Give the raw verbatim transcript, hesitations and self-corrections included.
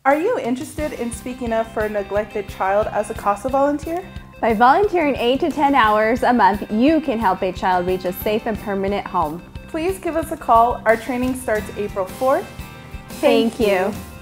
Are you interested in speaking up for a neglected child as a CASA volunteer? By volunteering eight to ten hours a month, you can help a child reach a safe and permanent home. Please give us a call. Our training starts April fourth. Thank, Thank you. you.